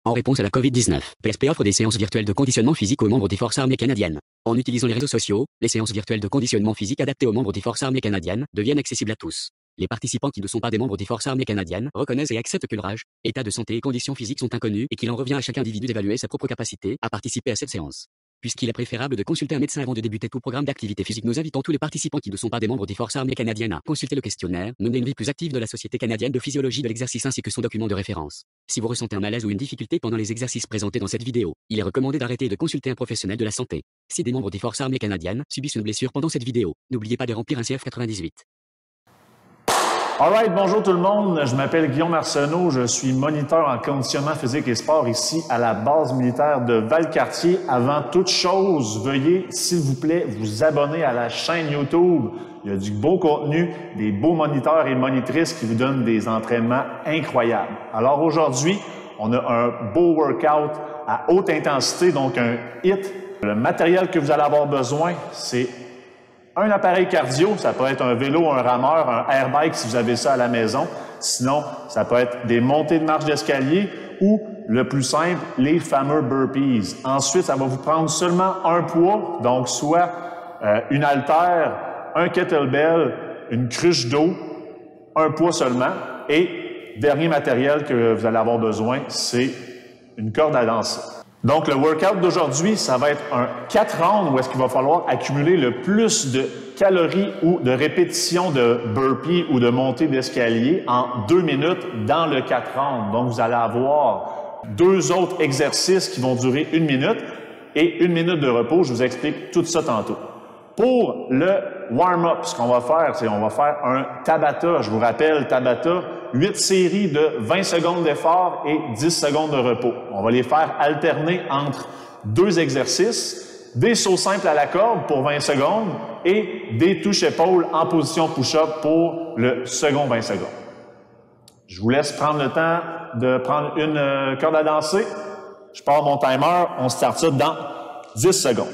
En réponse à la COVID-19, PSP offre des séances virtuelles de conditionnement physique aux membres des forces armées canadiennes. En utilisant les réseaux sociaux, les séances virtuelles de conditionnement physique adaptées aux membres des forces armées canadiennes deviennent accessibles à tous. Les participants qui ne sont pas des membres des forces armées canadiennes reconnaissent et acceptent que leur âge, état de santé et conditions physiques sont inconnus et qu'il en revient à chaque individu d'évaluer sa propre capacité à participer à cette séance. Puisqu'il est préférable de consulter un médecin avant de débuter tout programme d'activité physique, nous invitons tous les participants qui ne sont pas des membres des forces armées canadiennes à consulter le questionnaire, mener une vie plus active de la Société canadienne de physiologie de l'exercice ainsi que son document de référence. Si vous ressentez un malaise ou une difficulté pendant les exercices présentés dans cette vidéo, il est recommandé d'arrêter et de consulter un professionnel de la santé. Si des membres des forces armées canadiennes subissent une blessure pendant cette vidéo, n'oubliez pas de remplir un CF98. Alright, bonjour tout le monde, je m'appelle Guillaume Arsenault, je suis moniteur en conditionnement physique et sport ici à la base militaire de Valcartier. Avant toute chose, veuillez, s'il vous plaît, vous abonner à la chaîne YouTube. Il y a du beau contenu, des beaux moniteurs et monitrices qui vous donnent des entraînements incroyables. Alors aujourd'hui, on a un beau workout à haute intensité, donc un HIIT. Le matériel que vous allez avoir besoin, c'est un appareil cardio, ça peut être un vélo, un rameur, un airbike si vous avez ça à la maison. Sinon, ça peut être des montées de marche d'escalier ou, le plus simple, les fameux burpees. Ensuite, ça va vous prendre seulement un poids, donc soit une haltère, un kettlebell, une cruche d'eau, un poids seulement. Et dernier matériel que vous allez avoir besoin, c'est une corde à danser. Donc, le workout d'aujourd'hui, ça va être un 4 rounds où est-ce qu'il va falloir accumuler le plus de calories ou de répétitions de burpee ou de montée d'escalier en 2 minutes dans le 4 rounds. Donc, vous allez avoir 2 autres exercices qui vont durer 1 minute et 1 minute de repos. Je vous explique tout ça tantôt. Pour le warm-up, ce qu'on va faire, c'est on va faire un Tabata. Je vous rappelle, Tabata, 8 séries de 20 secondes d'effort et 10 secondes de repos. On va les faire alterner entre 2 exercices, des sauts simples à la corde pour 20 secondes et des touches-épaules en position push-up pour le second 20 secondes. Je vous laisse prendre le temps de prendre une corde à danser. Je pars mon timer, on start ça dans 10 secondes.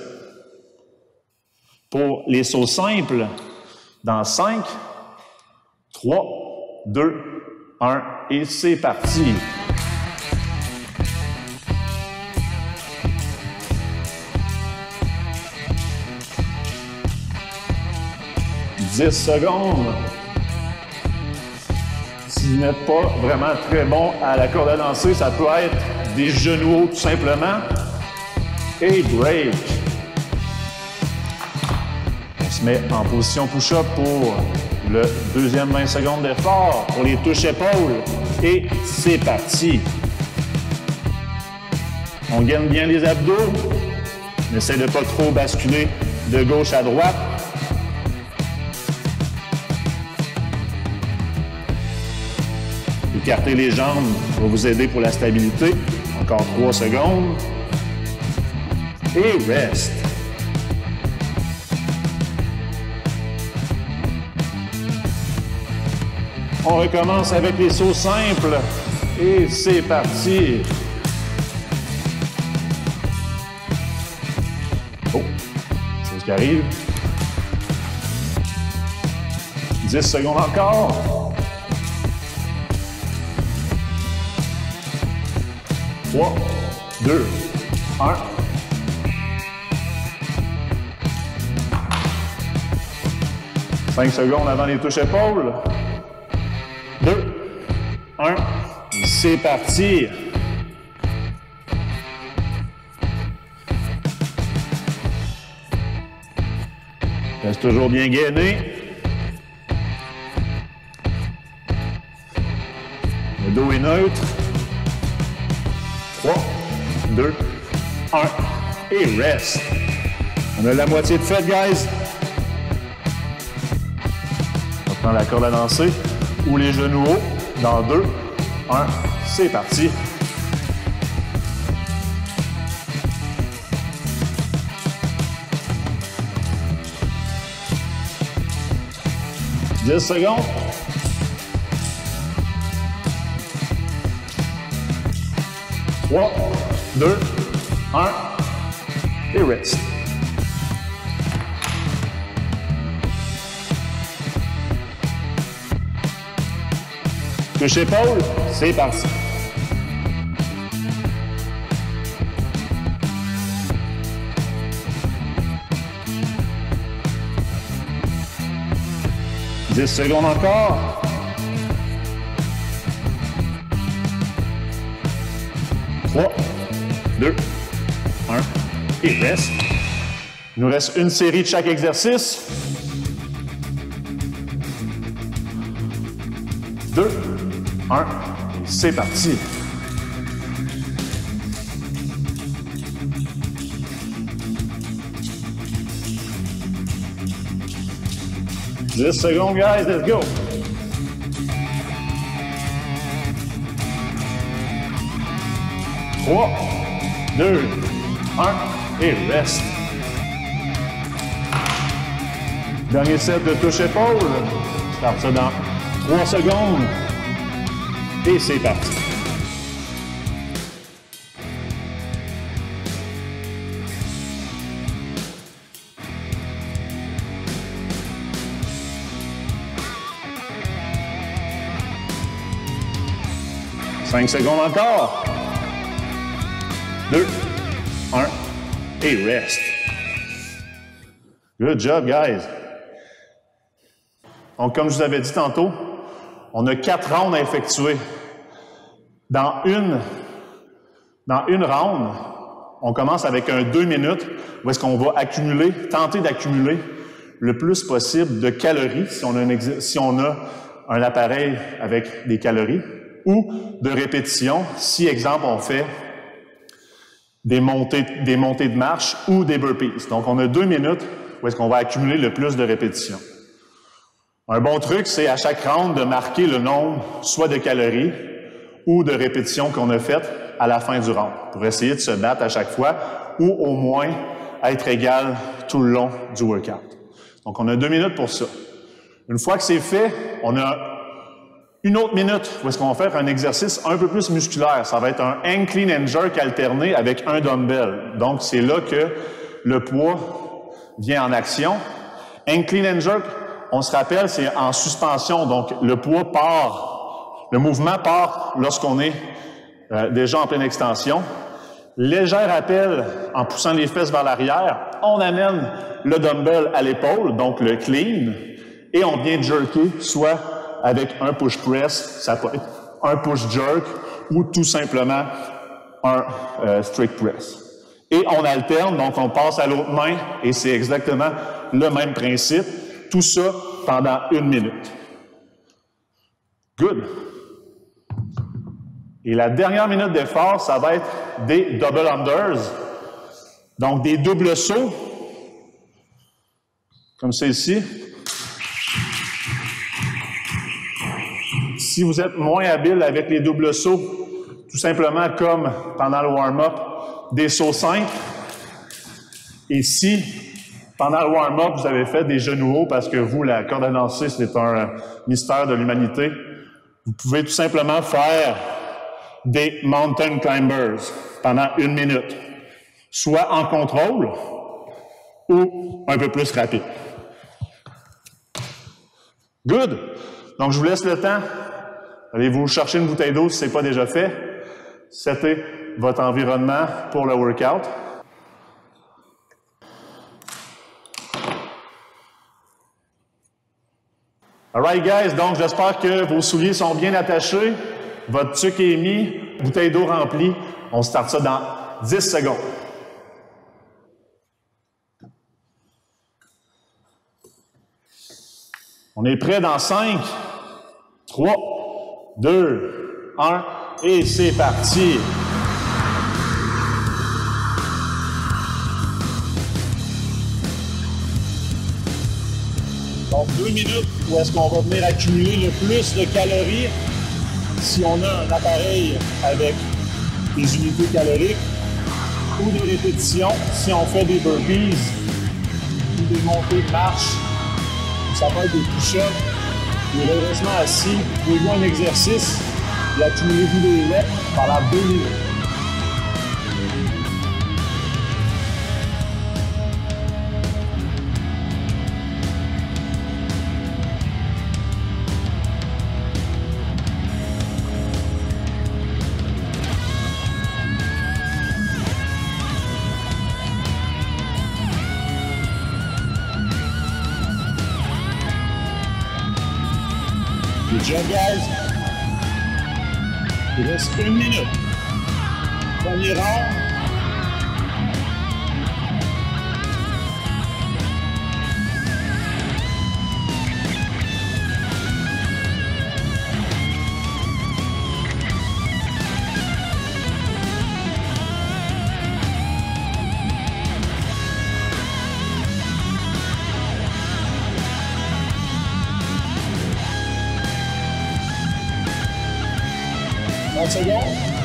Pour les sauts simples, dans 5, 3, 2, 1, et c'est parti! « 10 secondes. Si vous n'êtes pas vraiment très bon à la corde à danser, ça peut être des genoux hauts tout simplement. Et break. On se met en position push-up pour le deuxième 20 secondes d'effort, pour les touches-épaules. Et c'est parti. On gaine bien les abdos. On essaie de ne pas trop basculer de gauche à droite. Écartez les jambes va vous aider pour la stabilité. Encore 3 secondes. Et reste. On recommence avec les sauts simples. Et c'est parti. Oh, chose qui arrive. 10 secondes encore. 3, 2, 1. « 5 secondes avant les touches-épaules. 2, 1, c'est parti! Reste toujours bien gainé. Le dos est neutre. 3, 2, 1, et reste. On a la moitié de fait, guys. On prend la corde à danser ou les genoux hauts dans 2, 1, c'est parti. « 10 secondes. 3, 2, 1, et reste. Touche épaule, c'est parti. 10 secondes encore. 3, 2, 1, et reste. Il nous reste une série de chaque exercice. 2, 1, et c'est parti. Dix secondes, guys, let's go. Trois, 2, 1, et reste. Dernier set de touche-épaule. Start ça dans 3 secondes. Et c'est parti. Cinq secondes encore. 2, 1, et reste. Good job, guys. Donc, comme je vous avais dit tantôt, on a 4 rounds à effectuer. Dans une round, on commence avec un 2 minutes où est-ce qu'on va tenter d'accumuler le plus possible de calories si on a un appareil avec des calories ou de répétitions si, exemple, on fait des montées de marche ou des burpees. Donc, on a 2 minutes où est-ce qu'on va accumuler le plus de répétitions. Un bon truc, c'est à chaque round de marquer le nombre soit de calories ou de répétitions qu'on a faites à la fin du round pour essayer de se battre à chaque fois ou au moins être égal tout le long du workout. Donc, on a 2 minutes pour ça. Une fois que c'est fait, on a une autre minute où est-ce qu'on va faire un exercice un peu plus musculaire. Ça va être un hang clean and jerk alterné avec un dumbbell. Donc, c'est là que le poids vient en action. Hang clean and jerk, on se rappelle, c'est en suspension. Donc, le poids part, le mouvement part lorsqu'on est déjà en pleine extension. Léger rappel en poussant les fesses vers l'arrière. On amène le dumbbell à l'épaule, donc le clean, et on vient jerker, soit avec un push press, ça peut être un push jerk, ou tout simplement un strict press. Et on alterne, donc on passe à l'autre main, et c'est exactement le même principe. Tout ça pendant 1 minute. Good. Et la dernière minute d'effort, ça va être des double unders. Donc, des doubles sauts, comme celle-ci. Si vous êtes moins habile avec les doubles sauts, tout simplement comme pendant le warm-up, des sauts simples. Et si, pendant le warm-up, vous avez fait des genoux hauts parce que vous, la corde à danser, c'est un mystère de l'humanité, vous pouvez tout simplement faire des mountain climbers pendant 1 minute, soit en contrôle ou un peu plus rapide. Good! Donc, je vous laisse le temps. Allez-vous chercher une bouteille d'eau si ce n'est pas déjà fait. Setez votre environnement pour le workout. All right, guys. Donc, j'espère que vos souliers sont bien attachés. Votre tuque est mis. Bouteille d'eau remplie. On start ça dans 10 secondes. On est prêt dans 5, 3, 2, 1, et c'est parti! Donc, 2 minutes où est-ce qu'on va venir accumuler le plus de calories si on a un appareil avec des unités caloriques ou des répétitions si on fait des burpees ou des montées de marche. Ça va être des push-ups, des redressements assis, vous pouvez voir un exercice et accumulez-vous des reps pendant 2 minutes. Good job, guys. Il reste 1 minute. Premier round. Secondes.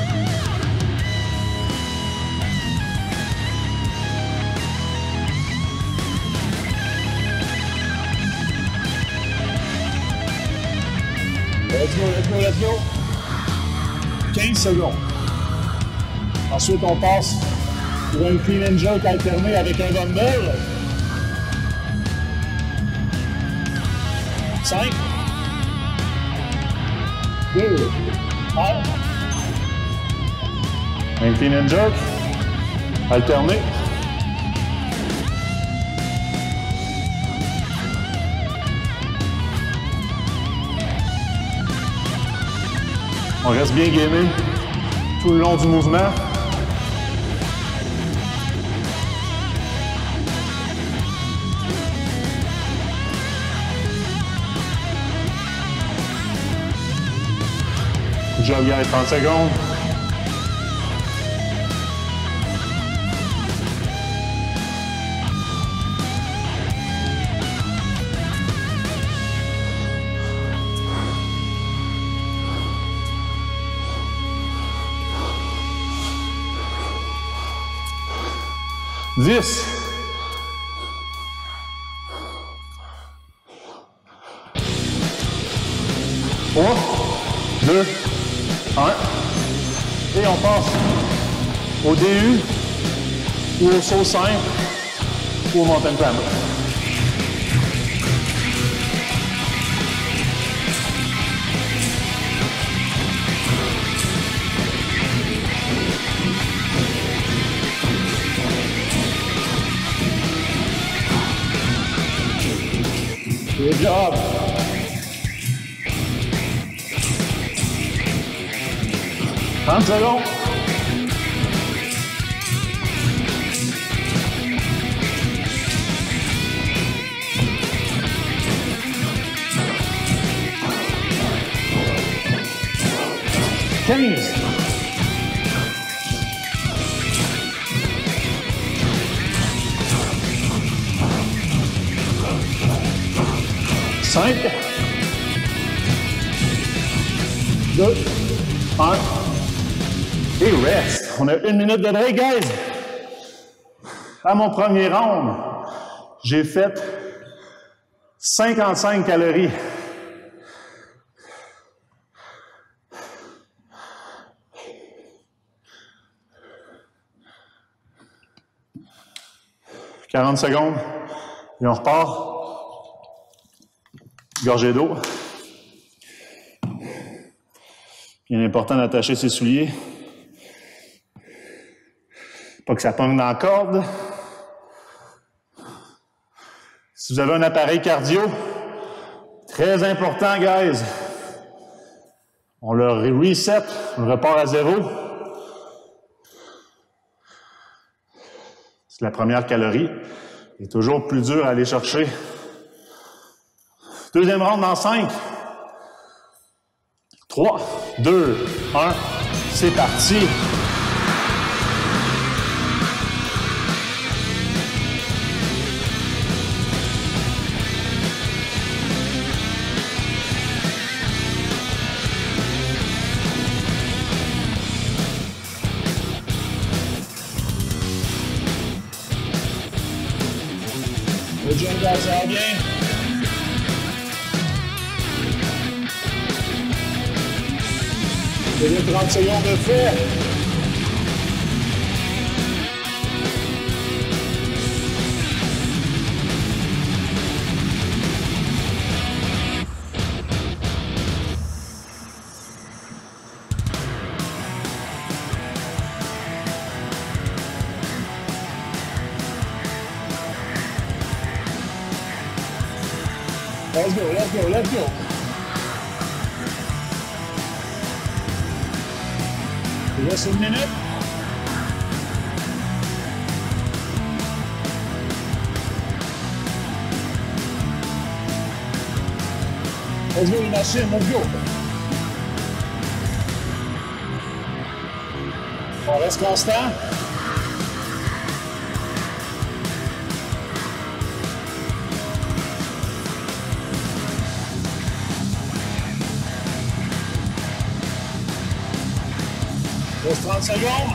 Let's go. 15 secondes. Ensuite, on passe pour un clean and jerk alterné avec un dumbbell. 5, 2, 1. Un clean and jerk, alterné. On reste bien gamé tout le long du mouvement. Good job, guys, 30 secondes. This. Trois, 2, 1. Et on passe au DU ou au saut simple ou au mountain climber. Good job. Trente secondes. Quinze. Cinq, 2, 1. Et reste. On a 1 minute de break, guys. À mon premier round, j'ai fait 55 calories. « 40 secondes. Et on repart. Gorgée d'eau. Bien important d'attacher ses souliers. Pas que ça pogne dans la corde. Si vous avez un appareil cardio, très important, guys. On le reset, on repart à zéro. C'est la première calorie. C'est toujours plus dur à aller chercher. Deuxième round dans 5. 3, 2, 1. C'est parti. Le jump ça va bien. C'est 30 secondes de fait. Let's go, let's go, let's go. Reste une minute. Let's go, les machines, let's go. On reste constant. Reste 30 secondes.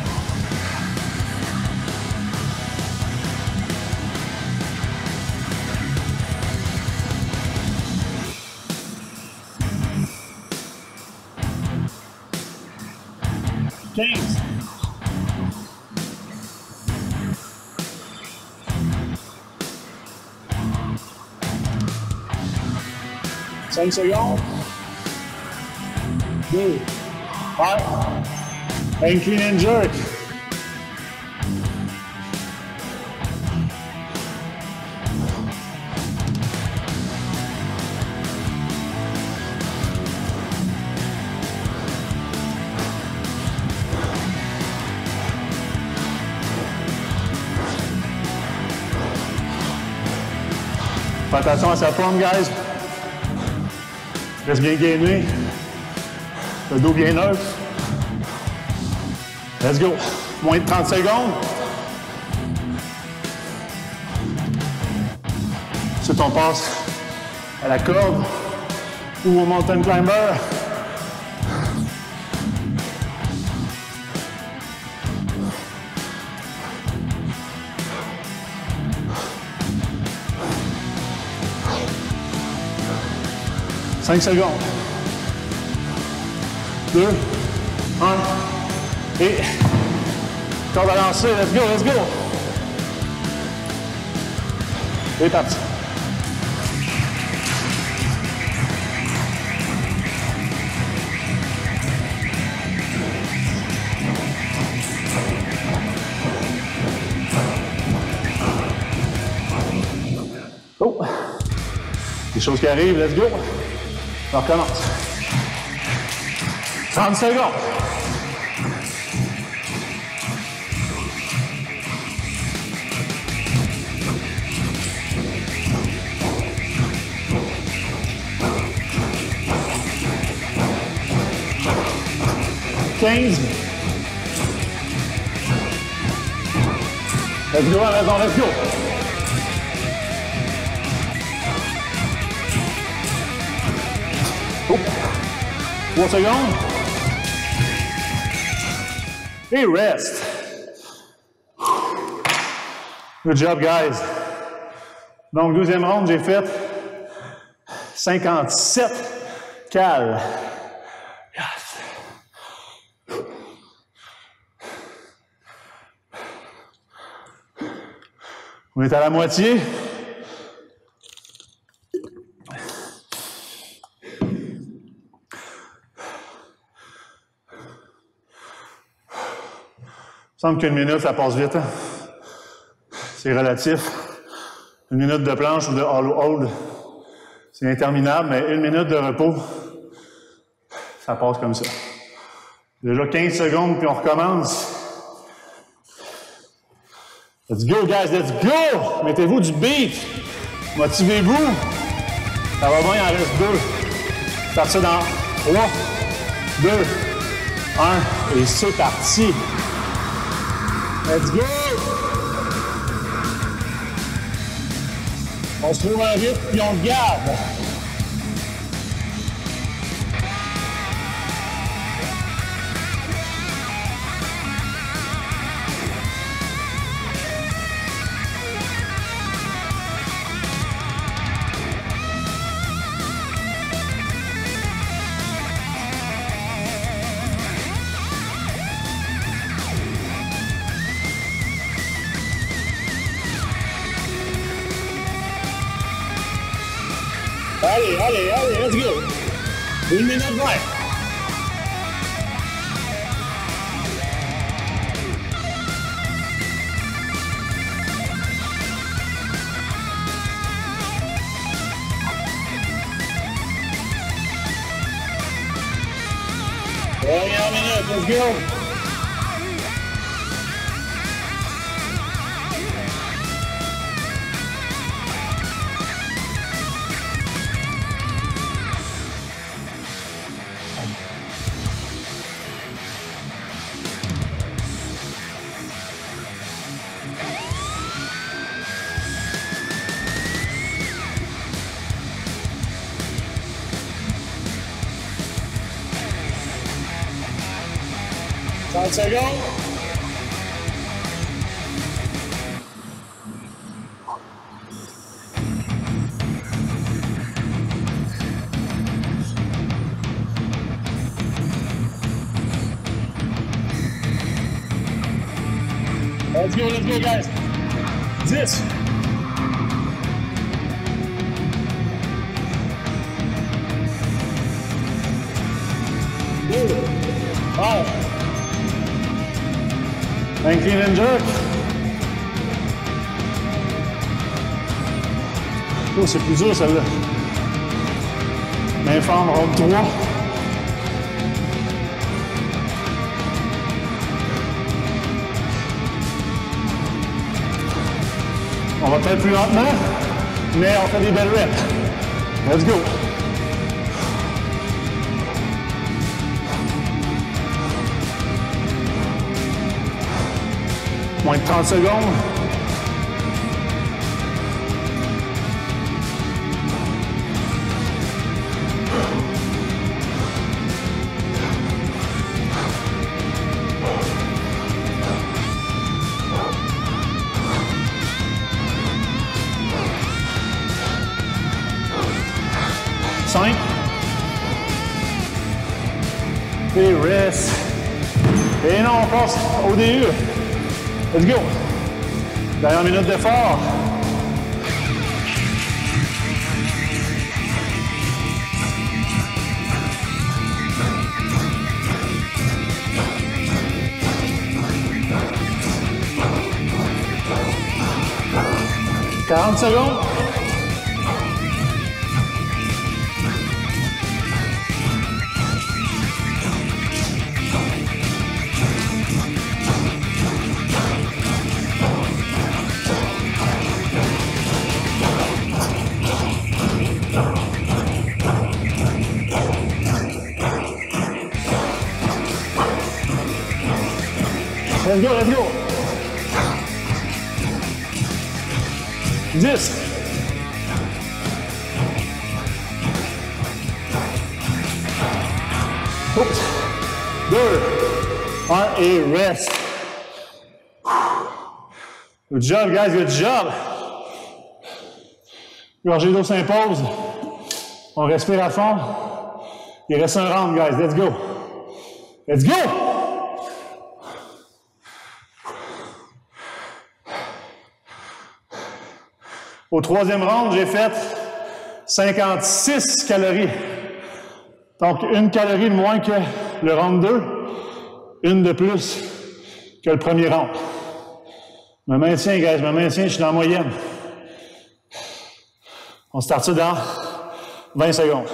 Quinze. 5 secondes. 2. 1. And clean and jerk. Fais attention à sa forme, guys. Reste bien gainé. Le dos bien neutre. Let's go. Moins de 30 secondes. Ensuite, on passe à la corde ou au mountain climber. Cinq secondes. 2, 1. Et corde à lancer, let's go, let's go. Et parti. Oh! Des choses qui arrivent, let's go. On recommence. 30 secondes. Let's go à la maison, let's go. Oh. 3 secondes. Et rest. Good job, guys. Donc, deuxième ronde, j'ai fait 57 cales. On est à la moitié. Il me semble qu'une minute, ça passe vite. Hein? C'est relatif. Une minute de planche ou de hollow hold, c'est interminable, mais une minute de repos, ça passe comme ça. Déjà 15 secondes, puis on recommence. Let's go, guys, let's go! Mettez-vous du beat. Motivez-vous. Ça va bien, il en reste 2. Partir dans 3, 2, 1, et c'est parti. Let's go! On se trouve un rythme, puis on le garde. Allez, allez, allez, let's go. 1 minute 20. Dernière minute, let's go. 30 secondes. Let's go, guys. 10. Five. And clean and jerk. Oh, c'est plus dur celle-là. Main ferme, ronde 3. On va peut-être plus lentement, mais on fait des belles reps. Let's go. Moins de 30 secondes. Et rest. Et non, on passe au DU. Let's go. Dernière minute d'effort. « 40 secondes. Let's go, let's go. 10. Oups. 2, 1 et rest. Good job, guys, good job. Gorgée d'eau s'impose. On respire à fond. Il reste un round, guys. Let's go. Let's go! Au troisième round, j'ai fait 56 calories. Donc, 1 calorie de moins que le round 2, 1 de plus que le premier round. Je me maintiens, guys, je me maintiens, je suis dans la moyenne. On start ça dans 20 secondes.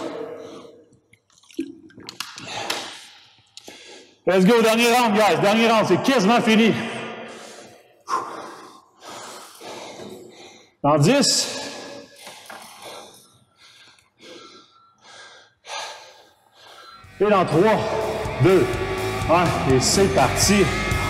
Let's go, dernier round, guys, dernier round, c'est quasiment fini. Dans 10. Et dans 3, 2, 1. Et c'est parti.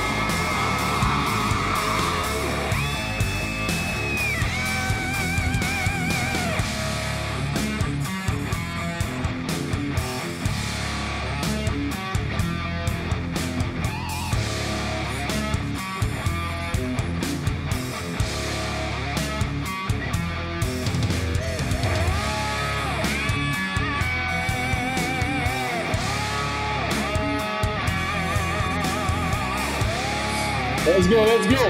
Let's go, let's go.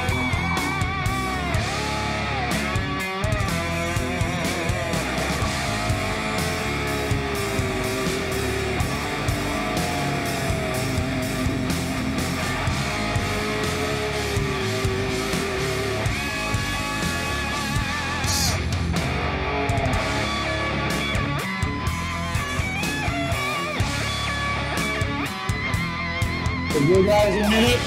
Let's go, guys, in a minute.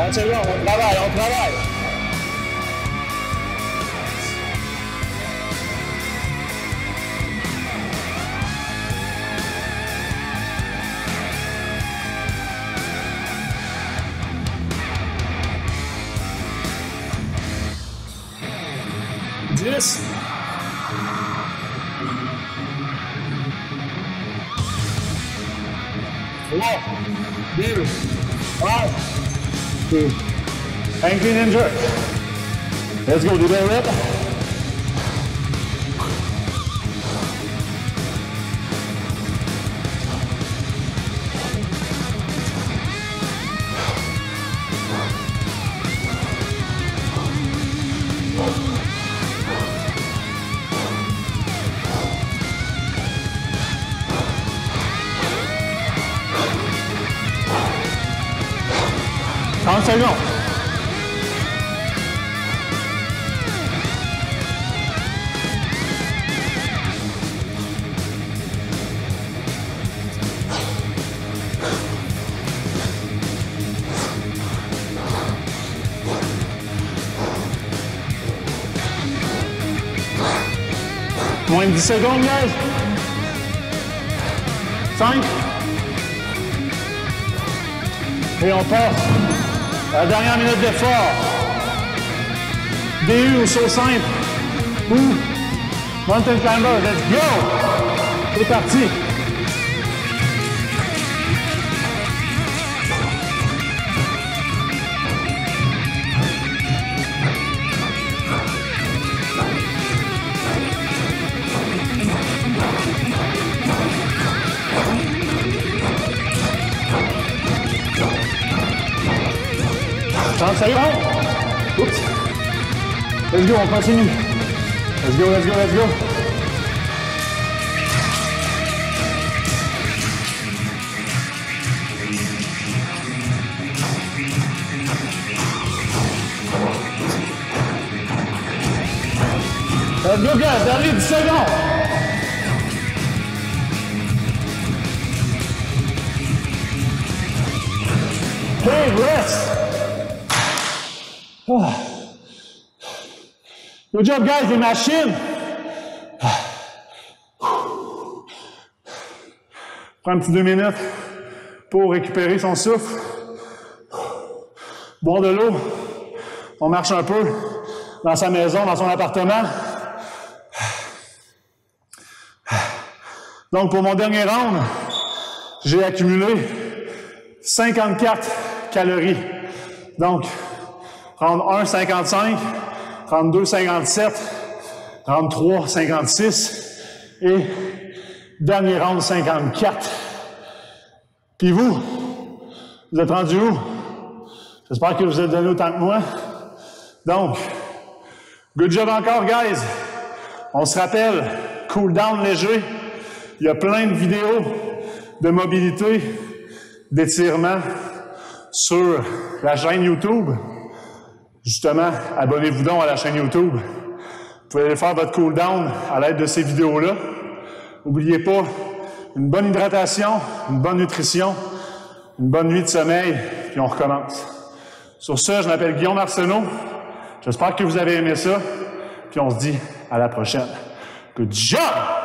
30 secondes, on travaille, on travaille. Dix. Trois, deux, un, two. Hang clean and jerk. Let's go, do that rep. Secondes. Moins de 10 secondes, guys. 5. Et on passe. La dernière minute d'effort. DU au saut simple. Ou mountain climber. Let's go! C'est parti. Ça y est, oups. Let's go, on continue. Let's go, let's go, let's go. Let's go, guys, dernier 10 secondes. Hey, rest. Oh. Good job, guys, les machines. Prends un petit 2 minutes pour récupérer son souffle. Boire de l'eau. On marche un peu dans sa maison, dans son appartement. Donc, pour mon dernier round, j'ai accumulé 54 calories. Donc, round 1, 55, round 2, 57, round 3, 56 et dernier round, 54. Puis vous êtes rendu où? J'espère que vous êtes donné autant que moi. Donc, good job encore, guys. On se rappelle, cool down léger. Il y a plein de vidéos de mobilité, d'étirement sur la chaîne YouTube. Justement, abonnez-vous donc à la chaîne YouTube. Vous pouvez aller faire votre cool down à l'aide de ces vidéos-là. N'oubliez pas, une bonne hydratation, une bonne nutrition, une bonne nuit de sommeil, puis on recommence. Sur ce, je m'appelle Guillaume Arsenault. J'espère que vous avez aimé ça, puis on se dit à la prochaine. Good job!